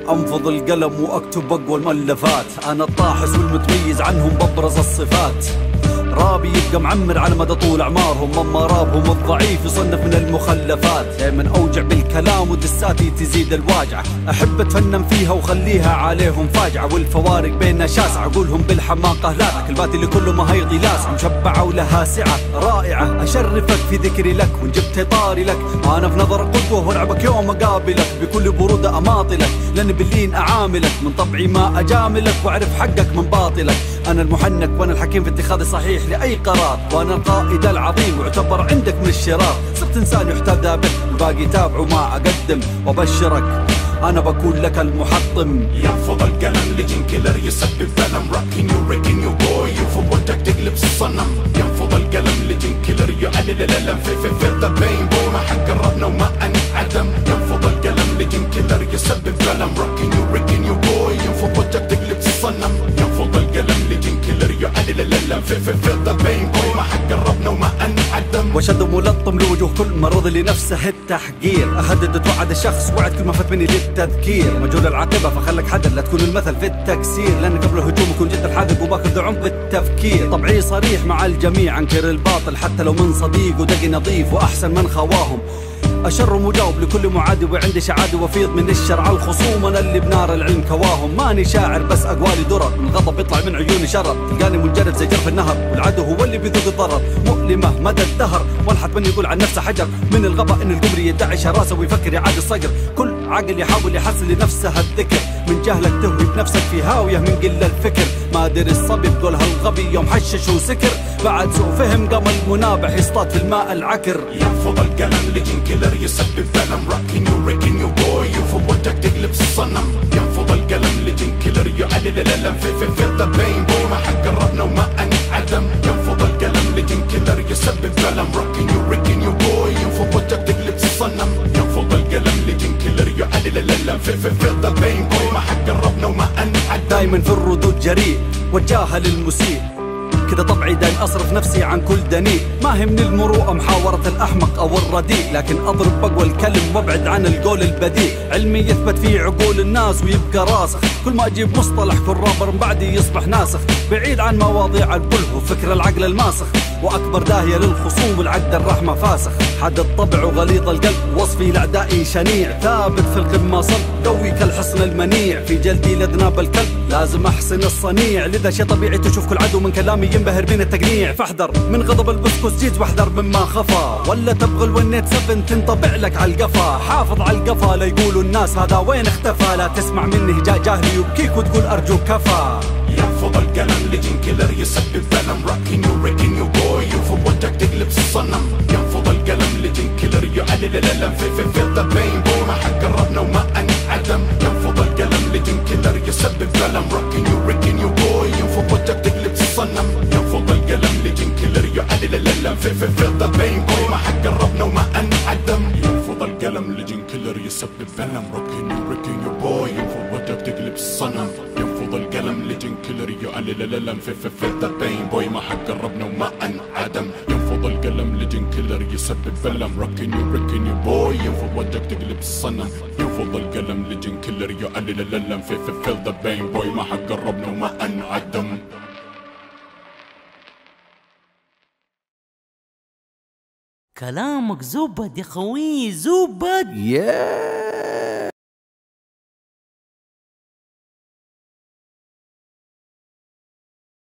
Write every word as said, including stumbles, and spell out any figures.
انفض القلم واكتب اقوى المؤلفات. انا الطاحس والمتميز عنهم بابرز الصفات. رابي يبقى معمر على مدى طول اعمارهم، اما رابهم الضعيف يصنف من المخلفات. دايما اوجع بالكلام ودساتي تزيد الواجعه، احب اتفنن فيها وخليها عليهم فاجعه. والفوارق بيننا شاسعه، اقولهم بالحماقه لا، كلماتي لكل ما هيضي لاسعه مشبعه ولها سعه رائعه. اشرفك في ذكري لك وان جبت طاري لك، انا في نظرك قدوه والعبك يوم اقابلك بكل بروده اماطلك. لان باللين اعاملك من طبعي ما اجاملك، واعرف حقك من باطلك. انا المحنك وانا الحكيم في اتخاذ صحيح لاي قرار، وانا القائد العظيم واعتبر عندك من الشرار. صرت انسان يحتذى به والباقي يتابعوا ما اقدم، وابشرك انا بكون لك المحطم. ينفض القلم لجن كيلر يسبب ألم، راكين يو ريكين يو بوي يوفو ودك تقلب الصنم. ينفض القلم لجن كيلر يقلل الألم في في في ذا بين بوي ما حد قربنا وما انعدم. ينفض القلم لجن كيلر يسبب ألم، راكين يو ريكين يو بوي يوفو ودك تقلب الصنم. ينفض القلم لجن كيلر يقلل الألم في في في ذا بين بوي ما حد قربنا وما انعدم. وشد ملطم لوجوه كل مرض لنفسه التحقير، اهدد توعد الشخص وعد كل ما فات مني للتذكير. مجهول العاقبه فخلك حذر لا تكون المثل في التكسير، لان قبل الهجوم يكون جد الحاذق وباخذ عمق التفكير. طبعي صريح مع الجميع، انكر الباطل حتى لو من صديق ودقي نظيف واحسن من خواهم. أشر مجاوب لكل معادي وعندي شعادي وفيض من الشر على الخصوم. أنا اللي بنار العلم كواهم، ماني شاعر بس أقوالي درر، من الغضب يطلع من عيوني شرر. تلقاني منجرد زي جرف النهر، والعدو هو اللي بيذوق الضرر. مؤلمة مدى الدهر، والحد من يقول عن نفسه حجر. من الغباء إن القمر يدعي شراسة ويفكر يعاد الصقر. كل عقل يحاول يحسن لنفسه الذكر، من جهلك تهوي بنفسك في هاوية من قلة الفكر. ما دري الصبي بقول هالغبي يوم حشش وسكر، بعد سوء فهم قام المنابح يصطاد في الماء العكر. ينفض القلم لجن كيلر يسبب ألم، راكين يو ريكين يو بوي يوفو ودك تقلب الصنم. ينفض القلم لجن كيلر يقلل الألم في في في ذا بين بوي ما حد قربنا وما انعدم. ينفض القلم لجن كيلر يسبب ألم، راكين يو ريكين يو بوي يوفو ودك تقلب الصنم. ينفض القلم لجن كيلر يقلل الألم في في في ذا بين بوي ما حد قربنا وما انعدم. دايما في الردود جريء واتجاهل المسيء، كذا طبعي دايم أصرف نفسي عن كل دنيء. ما همني المروءة محاورة الأحمق أو الرديء، لكن أضرب بقوى الكلم وابعد عن القول البذيء. علمي يثبت في عقول الناس ويبقى راسخ، كل ما أجيب مصطلح كل رابر بعدي يصبح ناسخ. بعيد عن مواضيع البله وفكر العقل الماسخ، وأكبر داهية للخصوم والعقد الرحمة فاسخ. حد الطبع وغليظ القلب وصفي لأعدائي شنيع، ثابت في القمة صلب قوي كالحصن المنيع. في جلدي لذناب الكلب لازم أحسن الصنيع، لذا شي طبيعي تشوف كل عدو من كلامي ينبهر من التقنيع. فاحذر من غضب البسكوس جيت واحذر مما خفى، ولا تبغى الونيت سفن تنطبع لك على القفا. حافظ على القفا لا يقولوا الناس هذا وين اختفى، لا تسمع مني جاء جاهلي يبكيك وتقول أرجوك كفى. ينفض القلم لجن كيلر يسبب ألم، راكين يو ريكين يو بوي يوفو ودك تقلب الصنم. ينفض القلم لجن كيلر يقلل الألم في في في ذا بين بوي ما حد قربنا وما انعدم. ينفض القلم لجن كيلر يسبب ألم، راكين يو ريكين يو بوي يوفو ودك تقلب الصنم. ينفض القلم لجن كيلر يقلل الألم في في في ذا بين بوي ما حد قربنا وما انعدم. ينفض القلم لجن كيلر يسبب ألم، راكين يو ريكين يو بوي يوفو ودك تقلب الصنم. ينفض القلم لجن كيلر يقلل الألم في في في ذا بين بوي ما حد قربنا وما انعدم. ينفض القلم لجن كيلر يسبب ألم، راكين يو ريكين يو بوي يوفو ودك تقلب الصنم. ينفض القلم لجن كيلر يقلل الألم في في في ذا بين بوي ما حد قربنا وما انعدم. كلامك زبد يا خوي زبد. yeah.